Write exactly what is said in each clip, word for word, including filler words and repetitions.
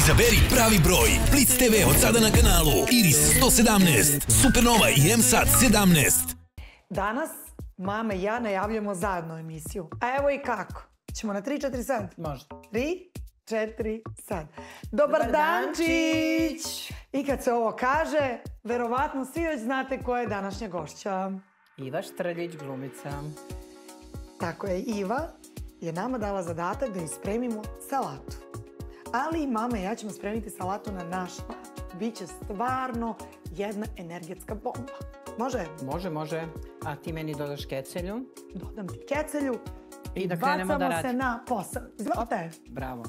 Izaberi pravi broj. Blitz te ve od sada na kanalu Iris sto sedamnaest, Supernova i M SAT sedamnaest. Danas mama i ja najavljamo zajedno emisiju. A evo i kako. Ćemo na tri, četiri, sad? Može. tri, četiri, sad. Dobar dančić! I kad se ovo kaže, verovatno svi već znate ko je današnja gošća. Iva Štrljić, glumica. Tako je, Iva je nama dala zadatak da ispremimo salatu. Ali i mama i ja ćemo spremiti salatu na naš način. Biće stvarno jedna energetska bomba. Može? Može, može. A ti meni dodaš kecelju. Dodam ti kecelju i da krenemo da radimo. Bacamo se na posao. Izvolite. Bravo.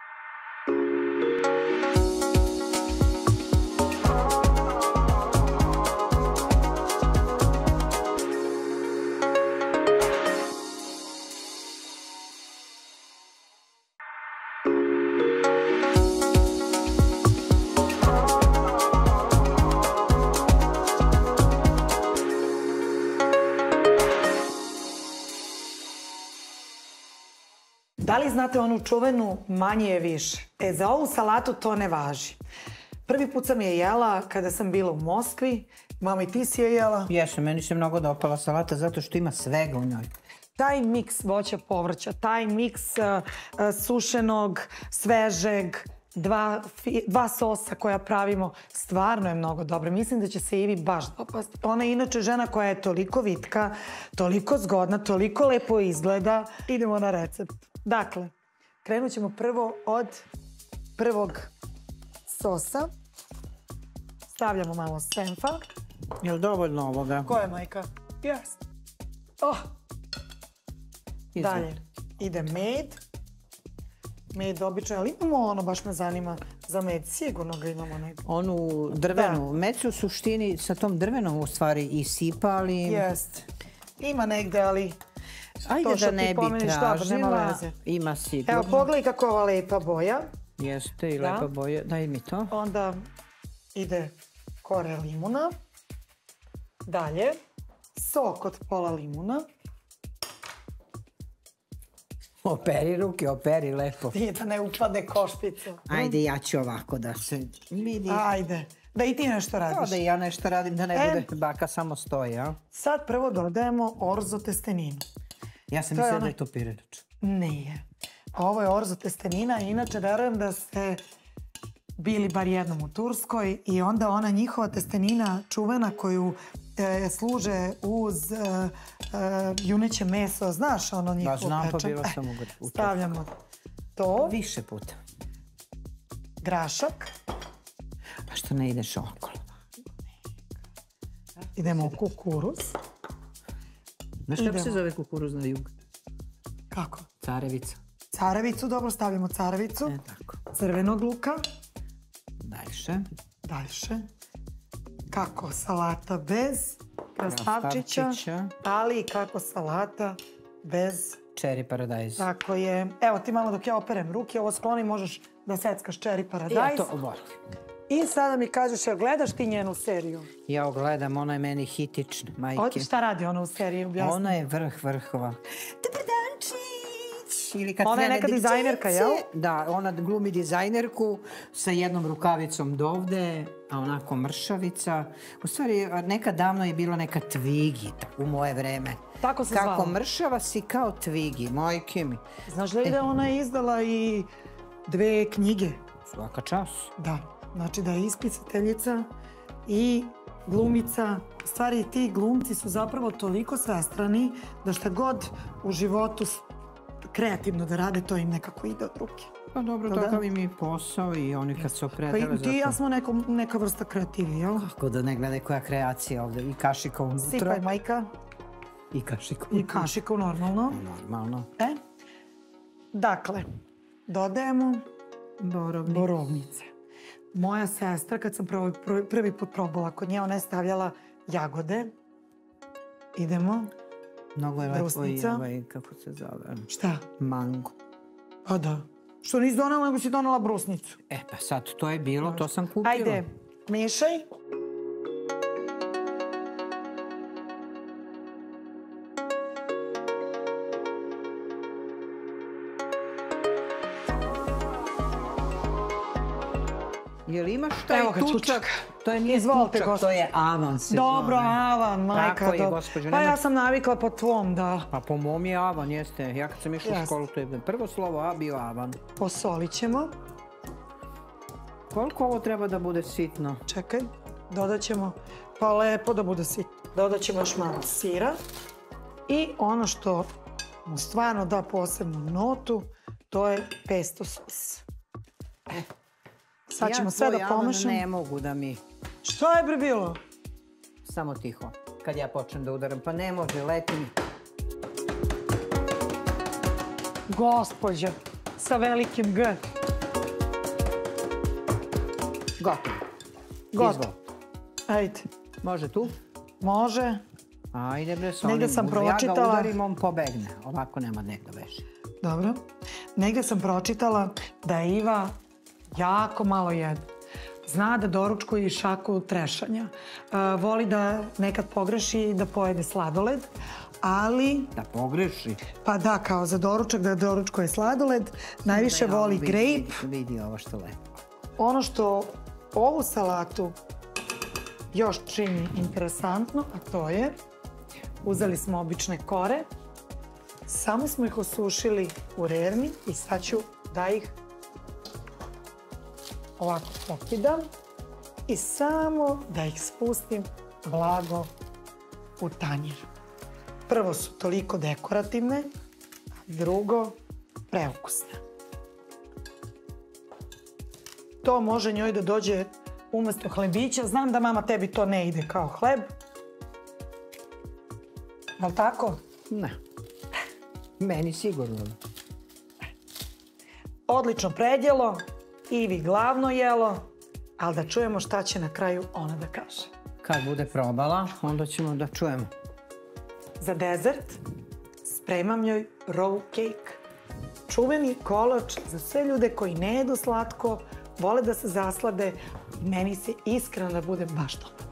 Da li znate onu čuvenu manje je više? E, za ovu salatu to ne važi. Prvi put sam je jela kada sam bila u Moskvi. Mama, i ti si je jela? Jesam, meni se mnogo dopala salata zato što ima svega u njoj. Taj miks voća, povrća, taj miks uh, uh, sušenog, svežeg, dva, dva sosa koja pravimo, stvarno je mnogo dobro. Mislim da će se Ivi baš dopasti. Ona je inače žena koja je toliko vitka, toliko zgodna, toliko lepo izgleda. Idemo na recept. Dakle, krenut ćemo prvo od prvog sosa. Stavljamo malo senfa. Je li dovoljno ovoga? Ko je, majka? Yes. Oh. Dalje ide med. Med obično, ali imamo ono, baš me zanima, za med, sigurno ga imamo negdje. Onu drvenu, med se u suštini sa tom drvenom u stvari isipali. Jest. Ima negdje, ali ajde da ne bi tražila, ima sigurno. Evo, pogledaj kako je ova lepa boja. Jeste i lepa boja, daj mi to. Onda ide kore limuna. Dalje, sok od pola limuna. Operi ruke, operi lepo. I da ne upade košpica. Ajde, ja ću ovako da se vidi. Ajde, da i ti nešto radiš. Da i ja nešto radim, da ne bude baka samo stoji, a? Sad prvo dodajemo orzo testeninu. Ja sam mislila da je to pirenač. Nije. Ovo je orzo testenina, inače verujem da ste bili bar jednom u Turskoj i onda ona njihova testenina čuvena koju e, služe uz e, e, juneće meso, znaš ono njihovo pečen? Da, znam, pa bila sam u Turskoj. Stavljamo to. Više puta. Grašak. Pa što ne ideš okolo? Idemo u kukuruz. Znaš kako se zove kukuruz na jug? Kako? Carevica. Carevicu, dobro, stavljamo carevicu. E, tako. Crvenog luka. Daljše. Daljše. Kako salata bez krastavčića, ali i kako salata bez cherry paradise. Tako je. Evo ti malo dok ja operem ruke, ovo skloni, možeš da seckaš cherry paradise. Ja to volim. I sada mi kažeš, jel gledaš ti njenu seriju? Ja gledam, ona je meni hitična, majke. Šta radi ona u seriji? Objasni. Ona je vrh vrhova. Dobar dančić! Ona je neka dizajnerka, jel? Da, ona glumi dizajnerku sa jednom rukavicom dovde, a onako mršavica. U stvari, nekad davno je bila neka Twiggy u moje vreme. Tako se zvala. Kako mršava si kao Twiggy, majke mi. Znaš li da ona je izdala i dve knjige? Svaka čas. Da, znači da je ispisateljica i glumica. U stvari, ti glumci su zapravo toliko svestrani da šta god u životu kreativno da rade, to im nekako ide od ruke. Pa dobro, takav im je posao i oni kad se opredele za to. Ti i ja smo neka vrsta kreativi, jel? Kako da ne gledaj koja kreacija ovdje, i kašika unutra. Sipaj, majka. I kašiku. I kašiku, normalno. Normalno. E, dakle, dodajemo borovnice. Moja sestra, kad sam prvi put probala kod nje, ona je stavljala jagode. Idemo. Mnogo je lepo i ovaj, kako se zove? Šta? Mango. Pa da. Što nisi donala, nego si donala brusnicu. E, pa sad to je bilo, to sam kupila. Ajde, mešaj. Jel imaš taj Evo ga, tučak? tučak. To je nije Izvolite, tučak, gospođo. to je avan se Dobro, zove. avan, majka. Tako je, dobro. gospođo. Pa nemoj- ja sam navikla po tvom da Pa po mom je avan, jeste. Ja kad sam išla u Jeste. školu, to je prvo slovo A bio avan. posolit ćemo. Koliko ovo treba da bude sitno? Čekaj, dodat ćemo, pa lepo da bude sitno. Dodat ćemo još malo sira. I ono što mu stvarno da posebnu notu, to je pesto sos. E, sad ćemo sve da Ja tvoj pomešamo. avan ne mogu da mi... Šta je bre bilo? Samo tiho. Kad ja počnem da udaram, pa ne može, leti mi. Gospođa, sa velikim G. Gotovo. Gotovo. Izvol. Ajde, Može tu? može. Ajde bre, sa Negde onim. sam Ja ga pročitala- udarim, on pobegne. Ovako nema negdje veže. Dobro. Negdje sam pročitala da Iva jako malo jede. Zna da doručkuje i šaku trešanja. E, voli da nekad pogreši i da pojede sladoled, ali, Da pogreši. pa da, kao za doručak, da doručkuje sladoled, najviše Da, voli vidi, grape. Vidi, vidi ovo što lepo. Ono što ovu salatu još čini interesantno, a to je, uzeli smo obične kore, samo smo ih osušili u rerni i sad ću da ih ovako pokidam i samo da ih spustim blago u tanjir. Prvo su toliko dekorativne, a drugo preukusne. To može njoj da dođe umjesto hlebića. Znam da mama tebi to ne ide kao hleb. Jel' tako? Ne. Meni sigurno. Odlično predjelo, Ivi glavno jelo, ali da čujemo šta će na kraju ona da kaže. Kad bude probala, onda ćemo da čujemo. Za dezert spremam joj roll cake. Čuveni kolač za sve ljude koji ne jedu slatko, vole da se zaslade. Meni se iskreno da bude baš dopada.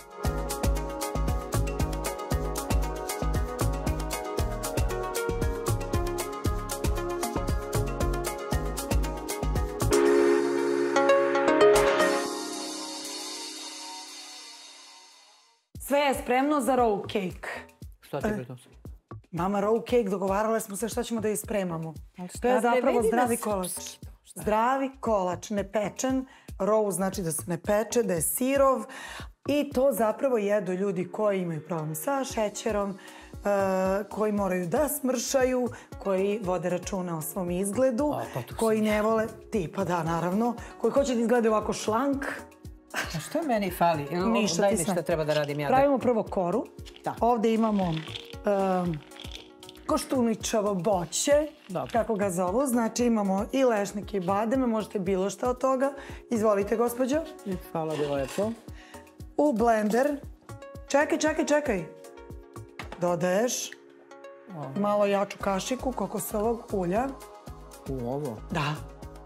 Sve je spremno za roll cake. Što ti bre to? Mama, roll cake, dogovarale smo se šta ćemo da ispremamo. To je šta zapravo prevedi na zdravi srpski? kolač. Zdravi kolač, ne pečen. Roll znači da se ne peče, da je sirov. I to zapravo jedu ljudi koji imaju problem sa šećerom, e, koji moraju da smršaju, koji vode računa o svom izgledu, A, pa tu koji sam ne vole, tipa da naravno, koji hoće da izgleda ovako šlank. A što meni fali? Jel ovo- Ništa daj ti mi sam. šta treba da radim ja. da- Pravimo prvo koru. Da. Ovdje imamo um, koštuničavo boće, Dobro. kako ga zovu. Znači imamo i lešnike i bademe, možete bilo šta od toga. Izvolite, gospođo. Hvala bi lepo. U blender. Čekaj, čekaj, čekaj. Dodaješ malo jaču kašiku kokosovog ulja. U ovo. Da.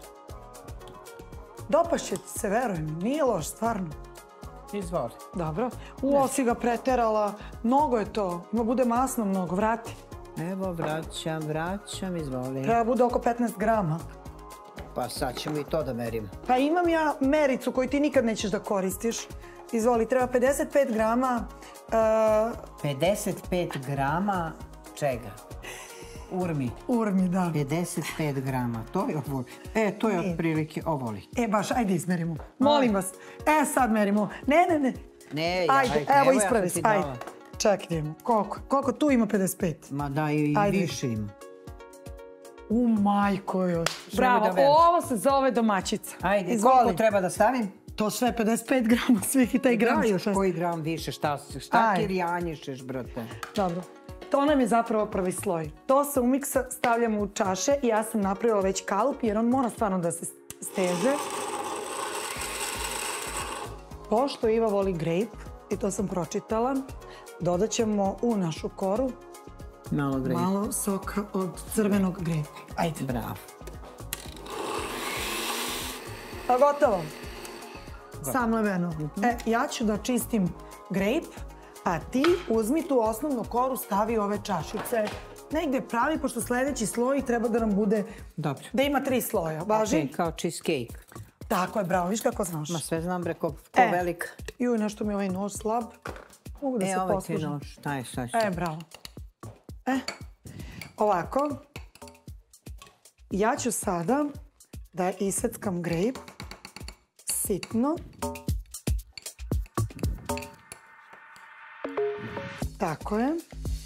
Dopašće ti se, verujem. Nije loš, stvarno. Izvoli. Dobro. Uo, si ga preterala. Mnogo je to. Ima bude masno mnogo. Vrati. Evo, vraćam, vraćam, izvoli. Treba bude oko petnaest grama. Pa sad ćemo i to da merim. Pa imam ja mericu koju ti nikad nećeš da koristiš. Izvoli, treba pedeset pet grama. Uh, pedeset pet grama čega? Urmi. urmi, da. pededeset pet grama, to je ovo. E, to je otprilike ovoli. E, baš, ajde izmerimo. Molim vas. E, sad merimo. Ne, ne, ne. Ne, ja, Ajde, ajde, evo ja ispravi sam se. ti Ajde. dala. Čekaj, idemo. Koliko? Koliko tu ima pedeset pet? Ma da, i Ajde. više ima. U majko joj. da Bravo, veriš? ovo se zove domaćica. Ajde, Izvoli. koliko treba da stavim? To sve pedeset pet grama, svih i taj gram. Da, još sve. koji gram više, šta, šta Ajde. ti rijanjišeš, brate? Dobro. To nam je zapravo prvi sloj. To se umiksa, stavljamo u čaše i ja sam napravila već kalup jer on mora stvarno da se steže. Pošto Iva voli grape, i to sam pročitala, dodat ćemo u našu koru Malo grej. malo soka od crvenog grape. Ajde. Bravo. Pa gotovo. Samleveno. E, ja ću da čistim grape, a ti uzmi tu osnovnu koru, stavi u ove čašice. Negdje pravi, pošto sljedeći sloj treba da nam bude... Dobro. Da ima tri sloja. Važi? Ok, kao cheesecake. Tako je, bravo, viš kako znaš. Ma sve znam bre ko velik. Juj, nešto mi je ovaj nož slab. Mogu da se poslužim. E, ovaj ti nož, taj sad ću. E, bravo. E, ovako. Ja ću sada da iseckam grejp sitno. Tako je.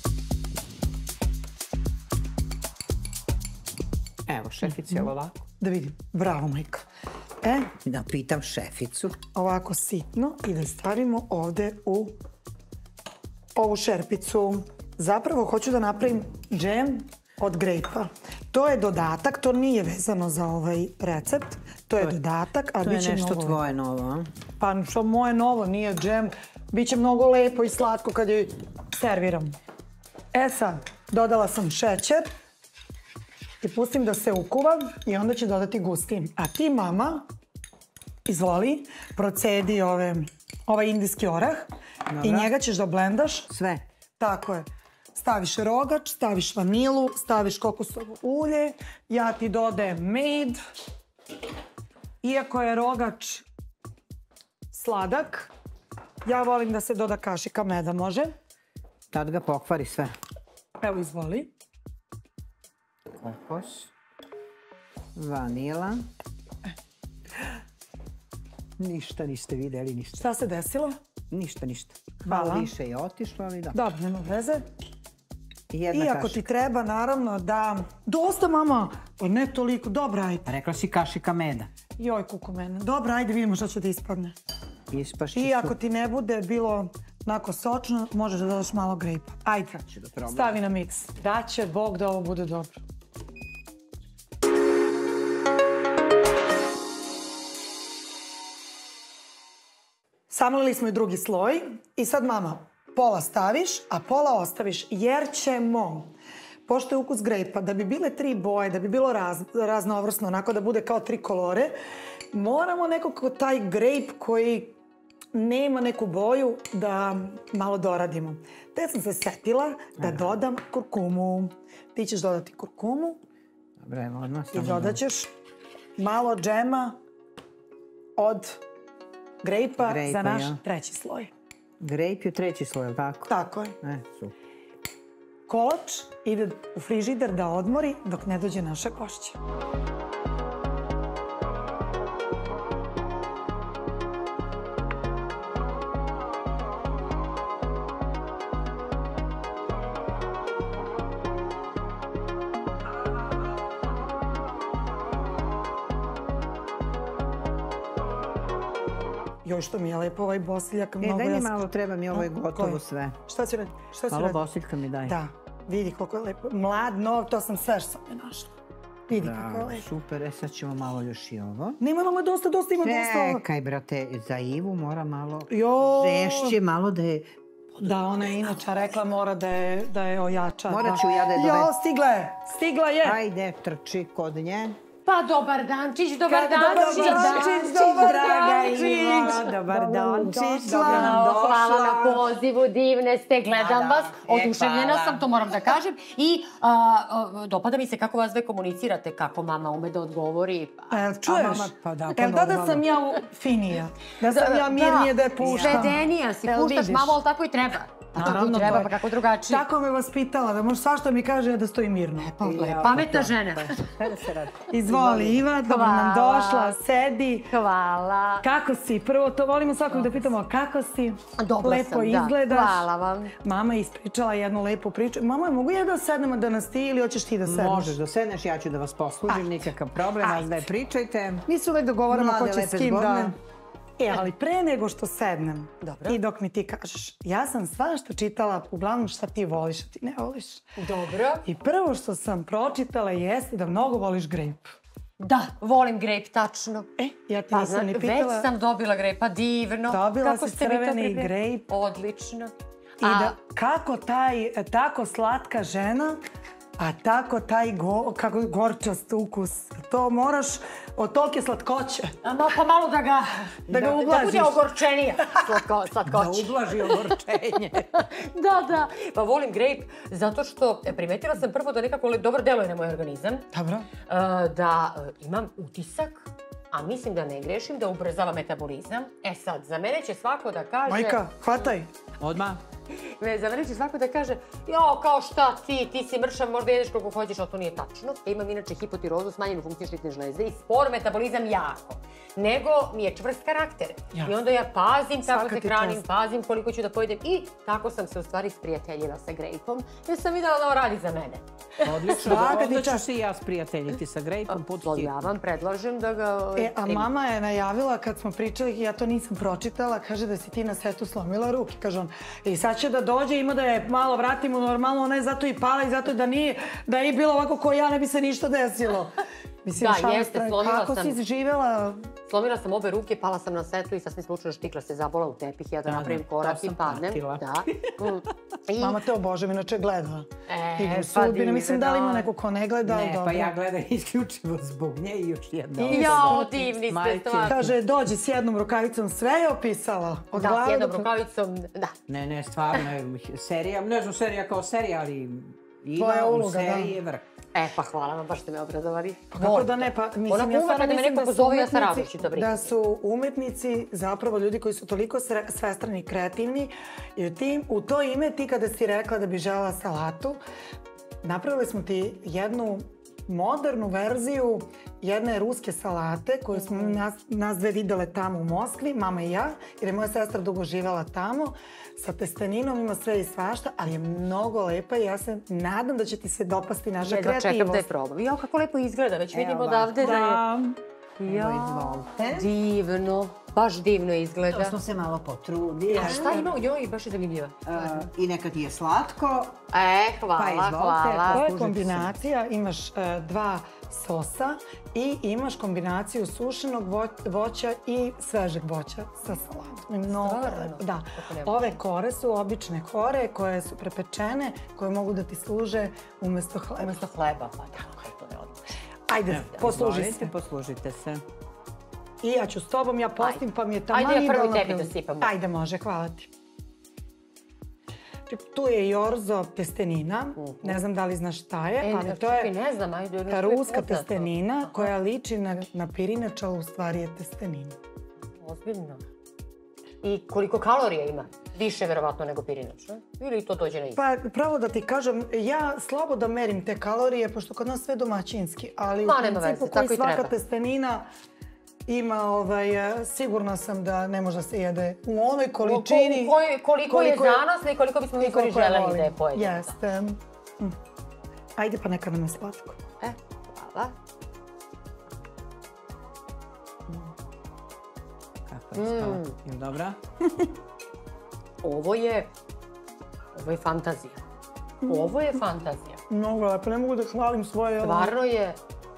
Evo, šefici, evo ovako. Da vidim. Bravo, majka. E, da pitam šeficu. Ovako sitno i da stavimo ovde u ovu šerpicu. Zapravo hoću da napravim džem od grejpa. To je dodatak, to nije vezano za ovaj recept. To je dodatak, a bit će mnogo... To je nešto tvoje novo, a? Pa što moje novo, nije džem. Biće mnogo lepo i slatko kad je serviram. E sad, dodala sam šećer i pustim da se ukuva i onda ću dodati gustin. A ti, mama, izvoli, procedi ovaj indijski orah i njega ćeš da blendaš. Sve? Tako je. Staviš rogač, staviš vanilu, staviš kokosovo ulje, ja ti dodajem med. Iako je rogač sladak, ja volim da se doda kašika meda, može? Tad ga pokvari sve. Evo, izvoli. Kokos. Vanila. Ništa niste videli, ništa. Šta se desilo? Ništa, ništa. Malo više je otišlo, ali da. Dobro, nema veze. Jedna kašika. Iako ti treba, naravno, da... Dosta, mama! Pa ne toliko. Dobro, ajde. Rekla si kašika meda. Joj, kuku mene. Dobro, ajde, vidimo šta će da ispadne. Ispašće su... I ako ti ne bude bilo onako sočno, možeš da dodaš malo grejpa. Ajde, stavi na miks. Da će Bog da ovo bude dobro. Samlili smo i drugi sloj i sad, mama, pola staviš, a pola ostaviš, jer ćemo, pošto je ukus grejpa, da bi bile tri boje, da bi bilo raznovrsno, onako da bude kao tri kolore, moramo nekako taj grejp koji nema neku boju da malo doradimo. Te sam se setila da dodam kurkumu. Ti ćeš dodati kurkumu i dodat ćeš malo džema od grejpa za naš treći sloj. Grejp je treći sloj, ali tako? Tako je. E, super. Kolač ide u frižider da odmori dok ne dođe naše gošće. Joj, što mi je lepo ovaj bosiljak. E, daj mi malo, treba mi, ovo je gotovo sve. Šta ću raditi? Malo bosiljka mi daj. Da, vidi koliko je lepo. Mlad, nov, to sam sve što sam je našla. Vidi kako je lepo. Super, e sad ćemo malo još i ovo. Nema, mama, dosta, dosta, ima dosta. Čekaj, brate, za Ivu mora malo žešće, malo da je... Da, ona je inače rekla mora da je ojača. Morat ću ja da je dovedem. Jo, stigla je, stigla je. Ajde, trči kod nje. Pa dobar dančić, dobar dančić, draga Ivo, dobar dančić, dobro nam došla. Hvala na pozivu, divne ste, gledam vas, oduševljena sam, to moram da kažem. I dopada mi se kako vas dve komunicirate, kako mama ume da odgovori. Čuješ? Evo da da sam ja finija, da sam ja mirnije da je puštam. Svedenija si, puštaš mamo, ali tako i treba. A tako i treba, pa kako drugačije. Tako me vaspitala, da može svašta mi kaže da stoji mirno. Pametna žena. Izvoli, Iva, dobro nam došla, sedi. Hvala. Kako si? Prvo to volimo svakog da pitamo kako si. Lepo izgledaš. Hvala vam. Mama je ispričala jednu lepu priču. Mama, mogu ja da sednemo danas ti ili hoćeš ti da sedneš? Možeš da sedneš, ja ću da vas poslužim, nikakav problem, vas da je pričajte. Mi se uvek dogovoramo ko će s kim da... E, ali pre nego što sednem i dok mi ti kažeš, ja sam svašta čitala, uglavnom šta ti voliš, šta ti ne voliš. Dobro. I prvo što sam pročitala jeste da mnogo voliš grejp. Da, volim grejp, tačno. E, ja ti nisam ni pitala. Već sam dobila grejpa, divno. Dobila si crveni grejp. Odlično. I da, kako taj, tako slatka žena, a tako taj gorčast ukus, to moraš od tolike slatkoće. Pa malo da ga... Da ga ublažiš. Da bude ogorčenija slatkoće. Da ublaži ogorčenje. Da, da. Pa volim grejp zato što primetila sam prvo da nekako dobro deluje na moj organizam. Dobro. Da imam utisak a mislim da ne grešim, da ubrzava metabolizam. E sad, za mene će svako da kaže... Majka, hvataj. Odmah. Ne, za mene će svako da kaže, jo, kao šta ti, ti si mršav, možda jedeš koliko hoćeš, ali to nije tačno. Imam inače hipotirozu, smanjenu funkciju štitne žleze i spor metabolizam jako. Nego mi je čvrst karakter. I onda ja pazim kako se hranim, pazim koliko ću da pojedem i tako sam se u stvari sprijateljila sa Grape-om jer sam videla da on radi za mene. Odlično, onda ću se i ja sprijateljiti sa Grape-om. Ja vam predlažem da ga... E, a mama je najavila kad smo pričali, ja to nisam pročitala, kaže da si ti na setu slomila ruke, kaže on. I sad će da dođe, ima da je malo vratimo normalno, ona je zato i pala i zato da nije, da je bilo ovako ko ja ne bi se ništa desilo. Mislim, da, jeste, slomila sam... Kako si živjela? Slomila sam obe ruke, pala sam na setlu i sasvim slučajno štikla se zabola u tepih, ja da napravim korak i padnem. Da. Mama te obožem, inače gleda. E, pa divne, mislim da li ima neko ko ne gleda, ali dobro. Ne, pa ja gledam isključivo zbog nje i još jedna osoba. Jao, divni ste stvarno. Kaže, dođi s jednom rukavicom, sve je opisala. Da, s jednom rukavicom, da. Ne, ne, stvarno, serija, ne znam serija kao serija, ali ima u seriji vrh. E, pa hvala vam, baš ste me obradovali. Pa kako da ne, pa mislim, ja stvarno mislim da su umetnici, da su umetnici zapravo ljudi koji su toliko svestrani i kreativni i u to ime ti kada si rekla da bi želela salatu, napravili smo ti jednu modernu verziju jedne ruske salate koju smo nas dve videle tamo u Moskvi, mama i ja, jer je moja sestra dugo živjela tamo. Sa testeninom ima sve i svašta, ali je mnogo lepa i ja se nadam da će ti se dopasti naša kreativnost. Čekam da je probam. Jao, kako lepo izgleda, već vidimo odavde da je... Jao, divno, baš divno izgleda. To smo se malo potrudili. A šta ima u njoj? Baš je zanimljiva. I nekad je slatko. E, hvala, hvala. To je kombinacija, imaš dva sosa i imaš kombinaciju sušenog voća i svežeg voća sa salatom. Da, ove kore su obične kore koje su prepečene, koje mogu da ti služe umjesto hleba. Umjesto hleba, pa tako je, to je odlično. Ajde, posluži se. Poslužite se. I ja ću s tobom, ja postim pa mi je taman idealno. Ajde, ja prvi tebi da sipam. Ajde, može, hvala ti. Tu je i orzo testenina, ne znam da li znaš šta je, ali to je ruska testenina koja liči na pirinača, u stvari je testenina. Ozbiljno. I koliko kalorija ima? Više verovatno nego pirinač, ne? Ili to dođe na isto? Pa pravo da ti kažem, ja slabo da merim te kalorije, pošto kod nas sve domaćinski, ali u principu koji svaka testenina ima, sigurna sam da ne može da se jede u onoj količini... Koliko je zanosna i koliko bismo mi koji želeli da je pojedemo. Jeste. Ajde pa neka nam je slatko. E, hvala. Kako je stala? Je li dobra? Ovo je... Ovo je fantazija. Ovo je fantazija. Mnogo lepo, ne mogu da hvalim svoje... Stvarno je...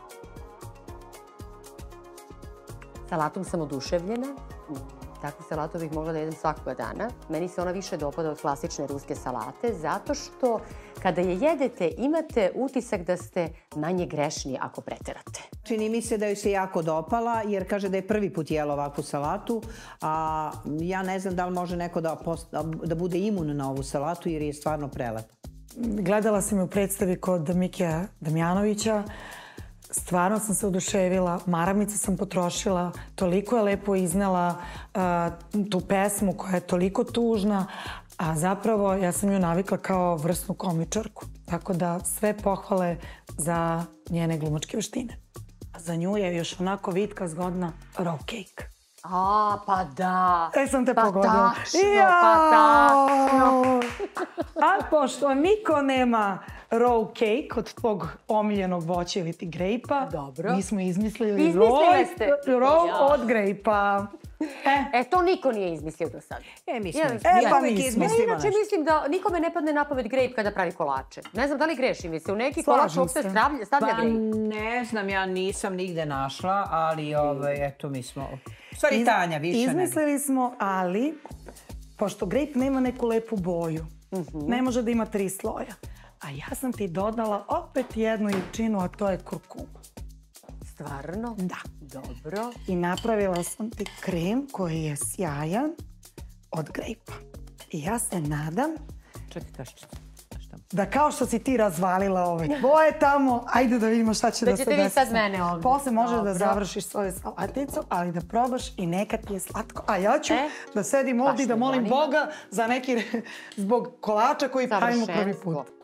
Salatom sam oduševljena. Takvu salatu bih mogla da jedem svakoga dana. Meni se ona više dopada od klasične ruske salate, zato što kada je jedete imate utisak da ste manje grešni ako preterate. Čini mi se da joj se jako dopala, jer kaže da je prvi put jela ovakvu salatu, a ja ne znam da li može neko da bude imun na ovu salatu, jer je stvarno prelepa. Gledala sam je u predstavi kod Mikija Damjanovića. Stvarno sam se oduševila, maramice sam potrošila, toliko je lepo iznela tu pesmu koja je toliko tužna, a zapravo ja sam ju navikla kao vrsnu komičarku. Tako da sve pohvale za njene glumačke veštine. Za nju je još onako vitka zgodna raw cake. A, pa da. E, sam te pogodila. Pa tačno, pa tačno. A pošto niko nema raw cake od tvog omiljenog voća ili ti grejpa, mi smo izmislili raw od grejpa. E, to niko nije izmislio do sada. E, mi smo izmislili. Ja inače mislim da nikome ne padne na pamet grejp kada pravi kolače. Ne znam da li grešim, vi se u neki kolač uopšte stavlja grejp? Ne znam, ja nisam nigde našla, ali eto mi smo... Stvari Tanja, više ne. Izmislili smo, ali pošto grejp nema neku lepu boju, ne može da ima tri sloja. A ja sam ti dodala opet jednu jačinu, a to je kurkuma. Stvarno? Da. Dobro. I napravila sam ti krem koji je sjajan od grejpa. I ja se nadam... Čekaj, kašću. da kao što si ti razvalila ove tvoje tamo, ajde da vidimo šta će da, da se desi. Da ćete vi sad sad. mene ovdje. Posle možeš Dobro. da završiš svoju salaticu, ali da probaš i neka ti je slatko. A ja ću E, da sedim ovdje i da me molim zanima. Boga za neki, zbog kolača koji pravimo prvi put. Savršenstvo.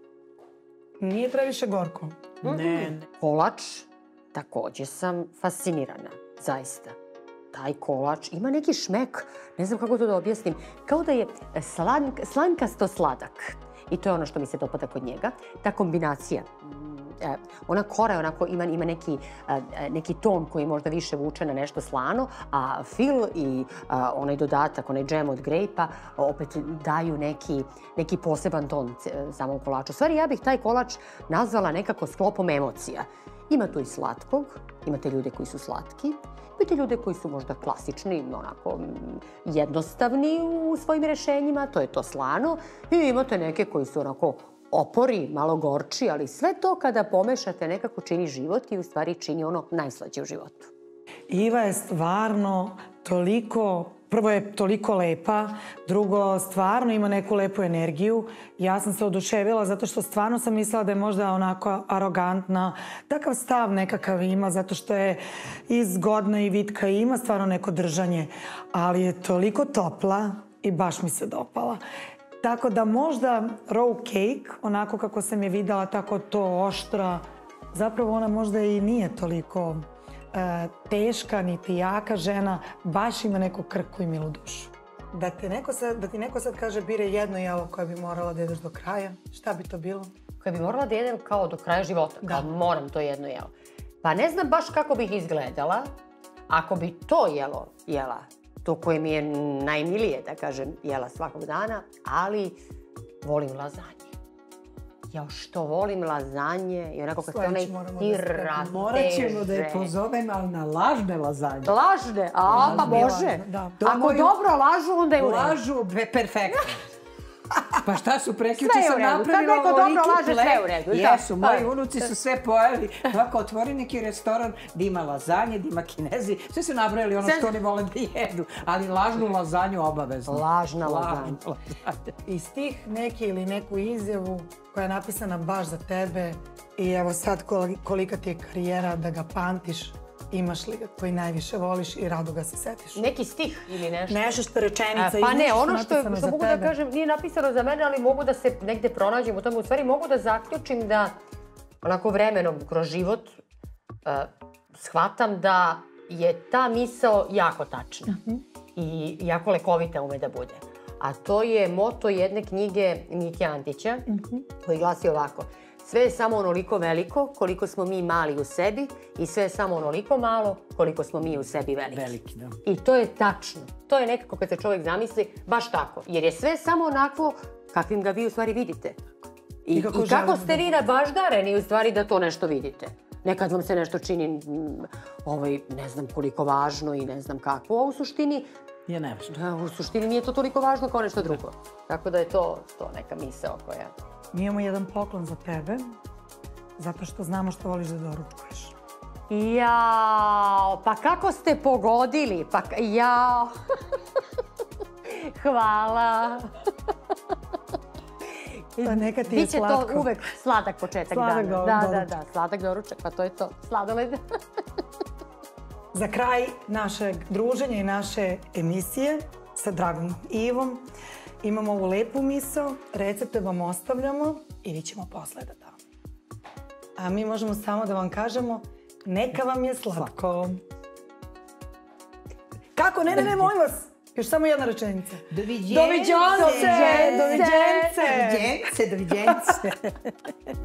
Nije previše gorko. Ne, ne. Kolač, također sam fascinirana, zaista. Taj kolač ima neki šmek, ne znam kako to da objasnim, kao da je slan, slankasto sladak. I to je ono što mi se dopada kod njega. Ta kombinacija, e, ona kora onako ima, ima neki, e, neki ton koji možda više vuče na nešto slano, a fil i a, onaj dodatak, onaj džem od grejpa, opet daju neki, neki poseban ton samom kolaču. U stvari, ja bih taj kolač nazvala nekako sklopom emocija. Ima tu i slatkog, imate ljude koji su slatki, imate ljude koji su možda klasični, onako jednostavni u svojim rješenjima, to je to slano, i imate neke koji su onako opori, malo gorči, ali sve to kada pomešate nekako čini život i u stvari čini ono najslađe u životu. Iva je stvarno toliko, prvo je toliko lepa, drugo stvarno ima neku lepu energiju. Ja sam se oduševila zato što stvarno sam mislila da je možda onako arogantna. Takav stav nekakav ima zato što je i zgodna i vitka i ima stvarno neko držanje. Ali je toliko topla i baš mi se dopala. Tako da možda raw cake, onako kako sam je videla, tako to oštra, zapravo ona možda i nije toliko e, teška, niti jaka žena, baš ima neku krku i milu dušu. Da, te neko sad, da ti neko sad kaže bire jedno jelo koje bi morala da jedeš do kraja, šta bi to bilo? Koje bi morala da jedem kao do kraja života, Da. kao moram to jedno jelo. Pa ne znam baš kako bih izgledala ako bi to jelo jela. To koje mi je najmilije, da kažem, jela svakog dana, ali volim lazanje. Ja što volim lazanje i onako kad se onaj Sledeći moramo da sir spremimo. Morat ćemo da je rasteže. pozovem, ali na lažne lazanje. Lažne, a pa Lažne, može. lažne, da. To Ako moju- dobro lažu, onda je u redu. Lažu, be, perfektno. Pa šta su, prekjuče Sve je u sam redu. Kad napravila neko dobro ovoliki laže, ple- sve je u redu, i Jesu, tako. moji Pa. unuci su sve pojeli. Ovako, otvori neki restoran da ima lazanje, da ima kinezi. Sve su nabrali ono Sve- što oni vole da jedu. Ali lažnu lazanju obavezno. Lažna Lažnu lazanja. lazanje. I stih neki ili neku izjavu koja je napisana baš za tebe i evo sad kol- kolika ti je karijera da ga pamtiš, imaš li ga koji najviše voliš i rado ga se setiš. Neki stih ili nešto. Nešto što je A, rečenica pa ili ne, nešto ono što, je, napisano što za mogu tebe. da kažem, nije napisano za mene, ali mogu da se negde pronađem u tome. U stvari mogu da zaključim da onako vremenom kroz život uh, shvatam da je ta misao jako tačna i jako lekovita ume da bude. A to je moto jedne knjige Mike Antića koji glasi ovako: sve je samo onoliko veliko koliko smo mi mali u sebi i sve je samo onoliko malo koliko smo mi u sebi veliki. Veliki, da. I to je tačno. To je nekako kad se čovjek zamisli baš tako. Jer je sve samo onako kakvim ga vi u stvari vidite. I, I i kako kako, želite ste vi nabaždareni u stvari da to nešto vidite. Nekad vam se nešto čini mm, ovaj, ne znam koliko važno i ne znam kako. A u suštini, Je nevažno. da, u suštini nije to toliko važno kao nešto drugo. Tako da je to, to neka misao koja... Mi imamo jedan poklon za tebe, zato što znamo što voliš da doručkuješ. Jao, pa kako ste pogodili? Pa k- jao. Hvala. Pa neka ti je Biće slatko. to uvek sladak početak Sladak dana. do- Da, da, doručak. da, sladak doručak, pa to je to. Sladoled. Za kraj našeg druženja i naše emisije sa dragom Ivom imamo ovu lepu misao, recepte vam ostavljamo i vi ćemo posle da damo. A mi možemo samo da vam kažemo neka vam je slatko. Kako? Ne, ne, ne, molim vas. Još samo jedna rečenica. Doviđence! Doviđence! Doviđence! Doviđence! Doviđence!